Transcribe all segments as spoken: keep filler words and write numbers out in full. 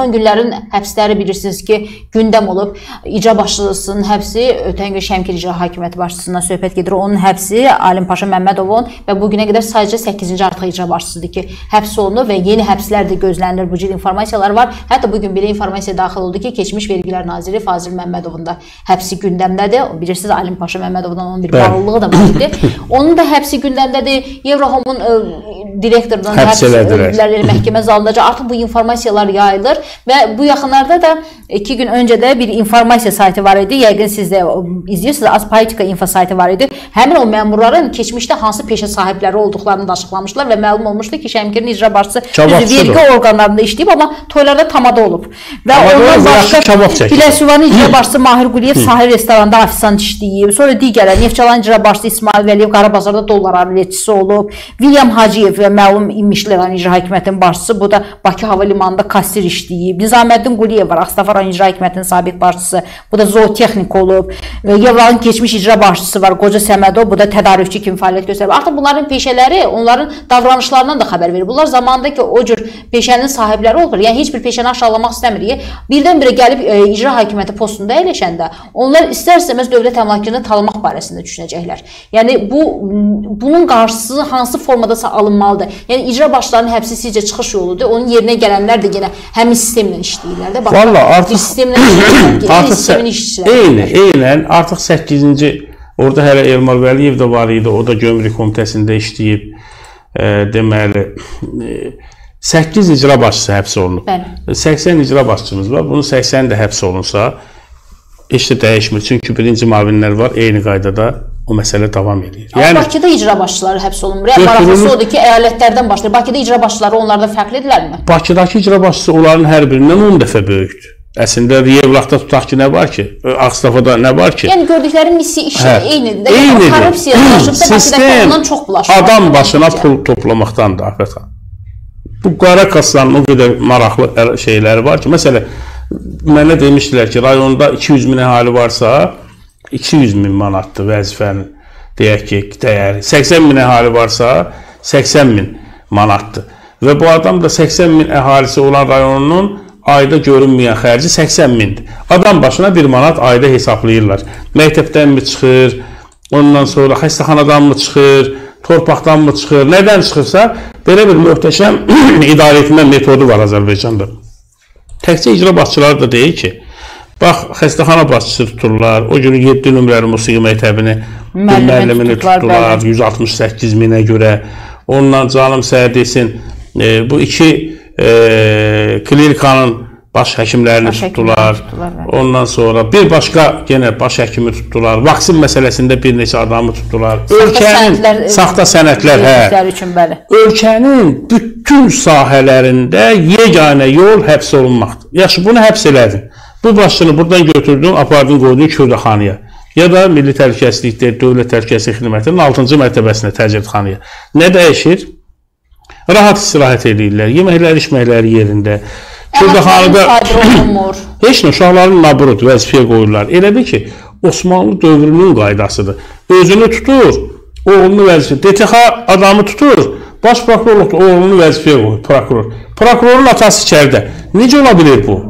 son günlərin həbsləri bilirsiniz ki, gündəm olub. İcra başçısının həbsi, ötən gün Şəmkir İcra Hakimiyyəti başçısından söhbət gedir. Onun həbsi Alim Paşa Məmmədovun və bugünə qədər sadəcə səkkizinci artıq icra başçısıdır ki, həbs olunur və yeni həbslər də gözlənilir. Bu cür informasiyalar var. Hətta bugün belə informasiya daxil oldu ki, keçmiş Vergilər Naziri Fazil Məmmədovun da həbsi gündəmdədir. Bilirsiniz, Alim Paşa Məmmədovdan onun bir bağlılığı da var idi. Onun da həbsi gündəmdədir. Eurohomun direktorunun həbs edilirlər məhkəmə zalındaca. Artıq bu informasiyalar yayılır və bu yaxınlarda da iki gün öncə də bir informasiya saytı var idi. Yəqin siz də izləyirsiniz. Azpolitika info saytı var idi. Həmin o məmurların keçmişdə hansı peşə sahibləri olduqlarını da açıqlamışlar və məlum olmuşdu ki, Şəmkirin icra başçısı vergi orqanlarında işləyib, amma toylarda tamada olub. Və ondan başqa Biləsuvanın icra başçısı Mahir Quliyev sahil restoranda ofisant işləyib. Sonra digərlər Neftçalan icra başçısı İsmail Vəliyev Qarabazarda dollar aletçisi olub. William Hacıyev və məlum İmişliran İcra Hakimiyyətinin başçısı, bu da Bakı Hava Limanında kassir işləyib. Nizaməddin Quliyev var, Ağstafaran İcra Hakimiyyətinin sabiq başçısı, bu da zootexnik olub. Yevlalın keçmiş icra başçısı var, Qoca Səmədov, bu da tədarükçü kimi fəaliyyət göstərib. Artıq bunların peşələri, onların davranışlarından da xəbər verir. Bunlar zamanda ki, o cür peşənin sahibləri olur. Yəni, heç bir peşəni aşağılamaq istəmirik. Birdən-birə gəlib e, icra hakimiyyəti postunda əyləşəndə, onlar istər-istəməz dövlət əmlakını tanımaq barəsində düşünəcəklər. Yəni, bu, bunun qarşısı hansı formadasa alınmalıdır? Yəni, icra başçılarının həbsi sizcə çıxış yoludur. Onun yerinə gələnlər də yenə həmin sistemlə işləyirlər də. Valla, artıq sistemlə işləyirlər, artıq sistemin işçiləri. Eyni, eynən, artıq səkkizinci orada hələ Elmar Vəliyev də var idi, o da Gömrük Komitəsində işləyib, e, deməli, e, səkkiz icra başçısı həbs olunub. Bəli. səksən icra başçımız var, bunun səksəni də həbs olunsa, heç də dəyişmir. Çünki birinci mavinlər var, eyni qaydada o məsələ davam edir. Yəni, Bakıda icra başçıları həbs olunmur. Yəni, maraqlısı odur ki, əyalətlərdən başlayır. Bakıda icra başçıları onlardan fərqlidirlərmi? Bakıdakı icra başçısı onların hər birindən on dəfə böyükdür. Əslində, Riyevlaqda tutaq ki, nə var ki? Ağstafada nə var ki? Yəni, gördükləri missiya işi eynidir. Yəni, korrupsiya bulaşıbsa, Bakıdakı ondan çox bulaşır. Adam başına pul toplamaqdan da, Afət xan. Bu qara kassanın o qədər maraqlı şeyləri var ki, məsələ, mənə demişdilər ki, rayonda iki yüz min əhali varsa, iki yüz min manatdır vəzifənin, deyək ki, dəyəri. səksən min əhali varsa, səksən min manatdır. Və bu adam da səksən min əhalisi olan rayonunun ayda görünməyən xərci səksən mindir. Adam başına bir manat ayda hesablayırlar. Məktəbdən mi çıxır, ondan sonra xəstəxanadan mı çıxır, torpaqdan mı çıxır, nədən çıxırsa, belə bir möhtəşəm idarə etmə metodu var Azərbaycanda. Təkcə icra başçıları da deyir ki, bax, xəstəxana başçısı tuturlar, o günü yeddi nömrəli musiqi məktəbini, müəllimini tutdular, yüz altmış səkkiz minə görə. Ondan canım səhər desin, e, bu iki e, klinikanın baş həkimlərini baş tutdular. tutdular Ondan sonra bir başqa yenə baş həkimi tutdular. Vaksin məsələsində bir neçə adamı tutdular. Ölkənin saxta sənədlər, hə. Üçün, ölkənin bütün sahələrində yeganə yol həbs olunmaqdır. Yaxşı, bunu həbs elədin. Bu başçını buradan götürdün, apardın, qoydun Kürdəxanıya. Ya da Milli Təhlükəsizlikdə Dövlət Təhlükəsizlik Xidmətinin altıncı mərtəbəsinə təcridxanıya. Nə dəyişir? Rahat istirahət edirlər, yeməkləri, içməkləri yerində. Kürdəxanıda heç nə, uşaqların naburud vəzifəyə qoyurlar. Elədir ki, Osmanlı dövrünün qaydasıdır. Özünü tutur, oğlunu vəzifəyə, D T X adamı tutur, baş prokurorluqda oğlunu vəzifəyə qoyur, prokuror. Prokurorun atası içəridə. Necə ola bilir bu?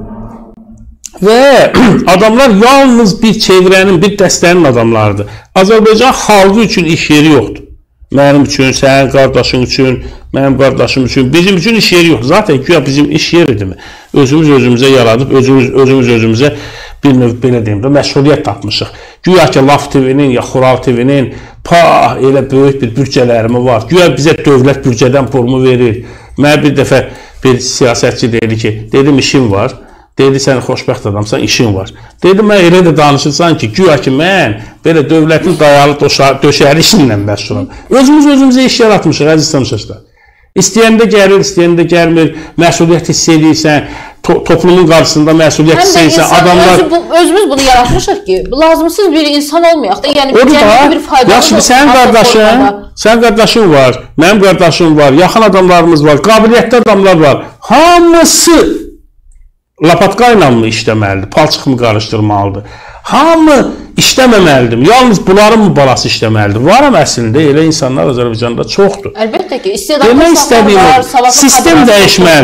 Və adamlar yalnız bir çevrənin, bir dəstənin adamlarıdır. Azərbaycan xalqı üçün iş yeri yoxdur. Mənim üçün, sənin qardaşın üçün, mənim qardaşım üçün, bizim üçün iş yeri yoxdur. Zaten güya bizim iş yeridirmi? Özümüz özümüzə yaradıb, özümüz özümüz özümüzə bir növ belə deyim də məsuliyyət tapmışıq. Güya ki, Laf T V-nin ya Xural T V-nin pah, elə böyük bir büdcələrimi var. Güya bizə dövlət büdcədən pulumu verir. Mənə bir dəfə bir siyasətçi dedi ki, dedim işim var. Dedi, sən xoşbəxt adamsan, işin var. Dedi, mən elə də danışırsan ki, güya ki, mən belə dövlətin dayalı döşəri işinlə məşğulam. Özümüz özümüzə iş yaratmışıq, əziz tamaşaçılar. İstəyəndə gəlir, istəyəndə gəlmir, məsuliyyət hiss edirsən, to toplumun qarşısında məsuliyyət hiss edirsən, adamlar... Özümüz bunu yaratmışıq ki, lazımsız bir insan olmayaq da, yəni cəmiyyətə bir faydalı... Yaxşı, sənin qardaşın, sənin qardaşın var, mənim qardaşım var, yaxın adamlarımız var, qabiliyyətli adamlar var. Hamısı lapatka ilə mı işləməlidir, palçıq mı qarışdırmalıdır? Hamı işləməməlidir. Yalnız bunların mı balası işləməlidir? Varam əslində, elə insanlar Azərbaycanda çoxdur. Əlbəttə ki, istedadlı insanlar var, sistem dəyişməlidir.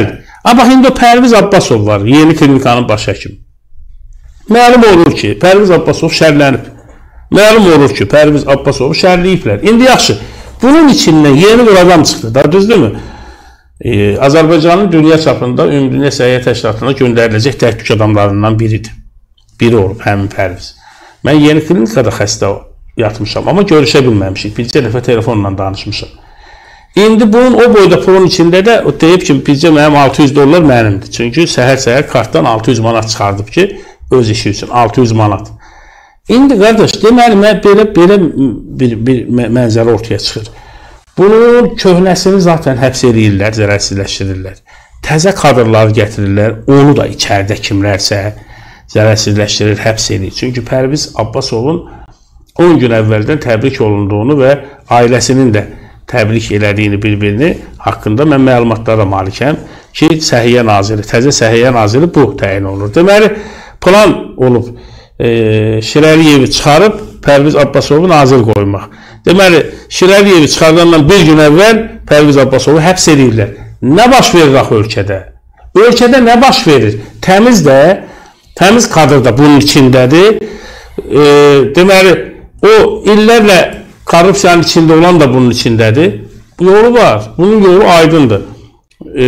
Ha, bax, indi o Pərviz Abbasov var, yeni klinikanın baş həkimi. Məlum olur ki, Pərviz Abbasov şərlənib. Məlum olur ki, Pərviz Abbasovu şərləyiblər. İndi yaxşı, bunun içindən yeni bir adam çıxdı, da düzdürmü? Ee, Azərbaycanın dünya çapında Ümumdünya Səhiyyə Təşkilatına göndəriləcək təhlükə adamlarından biridir. Biri olub həmin Pərviz. Mən yeni klinikada xəstə yatmışam, amma görüşə bilməmişik. Bircə dəfə telefonla danışmışam. İndi bunun o boyda pulun içində də o deyib ki, bircə mənim altı yüz dollar mənimdir. Çünki səhər-səhər kartdan altı yüz manat çıxardıb ki, öz işi üçün altı yüz manat. İndi qardaş, deməli, mən belə, belə bir, bir mənzərə ortaya çıxır. Bunun köhnəsini zaten həbs edirlər, zərərsizləşdirirlər. Təzə kadrları gətirirlər, onu da içəridə kimlərsə zərərsizləşdirir, həbs edir. Çünki Pərviz Abbasovun on gün əvvəldən təbrik olunduğunu və ailəsinin də təbrik elədiyini bir-birini haqqında mən məlumatlara malikəm ki, Səhiyyə Naziri, təzə Səhiyyə Naziri bu təyin olunur. Deməli, plan olub e, Şirəliyevi çıxarıb Pərviz Abbasovu nazir qoymaq. Deməli, Şirəliyevi çıxardandan bir gün əvvəl Pərviz Abbasovu həbs edirlər. Nə baş verir axı ölkədə? Ölkədə nə baş verir? Təmiz də, təmiz kadr da bunun içindədir. E, deməli, o illərlə korrupsiyanın içində olan da bunun içindədir. Yolu var. Bunun yolu aydındır. E,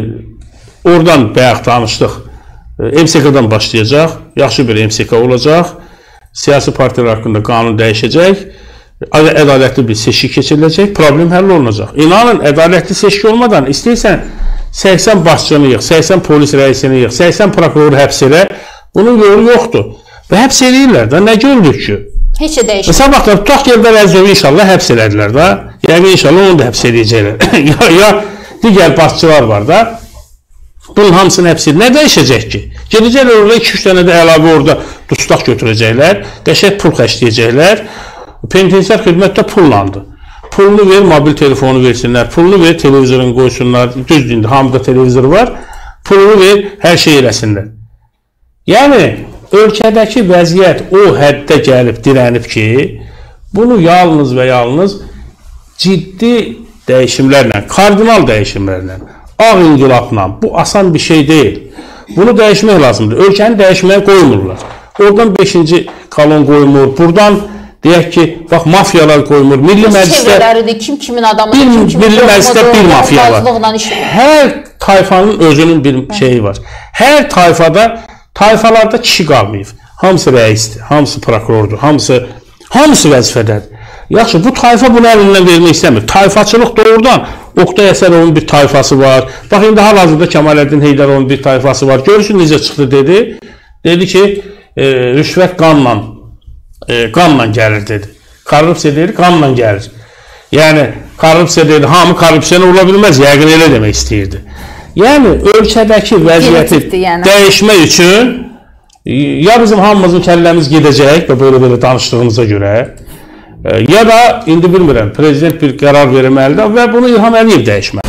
oradan bayaq danışdıq. M S K'dan başlayacaq. Yaxşı bir M S K olacaq. Siyasi partiyalar haqqında qanun dəyişəcək. Ədalətli bir seçki keçiriləcək. Problem həll olunacaq. İnanın, ədalətli seçki olmadan istəyirsən səksən başçını yığ, səksən polis rəisini yığ, səksən prokuroru həbs elə. Bunun yolu yoxdur. Və həbs eləyirlər də. Nə gördük ki? Heç də dəyişmir. Məsələn, baxın, tutaq ki, Eldar Əlizovu inşallah həbs elədilər da. Yəni, inşallah onu da həbs eləyəcəklər. ya, ya digər başçılar var da. Bunun hamısını həbs edir. Nə dəyişəcək ki? Gedəcəklər orada iki üç dənə də əlavə orada dustaq götürəcəklər. Qəşəng pul xərcləyəcəklər. Penitensiar xidmətdə pullandı. Pulunu ver, mobil telefonu versinlər. Pulunu ver, televizorunu qoysunlar. Düzdür, indi hamıda televizor var. Pulunu ver, hər şey eləsinlər. Yəni, ölkədəki vəziyyət o həddə gəlib, dirənib ki, bunu yalnız və yalnız ciddi dəyişimlərlə, kardinal dəyişimlərlə, ağ inqilabla, bu asan bir şey deyil. Bunu dəyişmək lazımdır. Ölkəni dəyişməyə qoymurlar. Oradan beşinci kolon qoymur, buradan deyək ki, bax, mafiyalar qoymur. Milli məclisdə kim kimin adamı, bir, kim kimin milli məclisdə bir mafiya var. Hər tayfanın özünün bir şeyi var. Hər tayfada, tayfalarda kişi qalmayıb. Hamısı rəisdir, hamısı prokurordur, hamısı, hamısı vəzifədədir. Yaxşı, bu tayfa bunu əlindən vermək istəmir. Tayfaçılıq doğrudan Oqtay Əsərovun bir tayfası var. Bax, indi hal-hazırda Kemaləddin Heydərovun bir tayfası var. Görürsün, necə çıxdı dedi. Dedi ki, e, rüşvət qanla, e, qanla gəlir dedi. Korrupsiya deyir, qanla gəlir. Yəni, korrupsiya deyir, hamı korrupsiyanı ola bilməz, yəqin elə demək istəyirdi. Yəni, ölkədəki vəziyyəti yəni dəyişmək üçün ya bizim hamımızın kəlləmiz gedəcək və böyle-böyle danışdığımıza görə, ya da indi bilmirəm, prezident bir qərar verməlidir və bunu İlham Əliyev dəyişməlidir.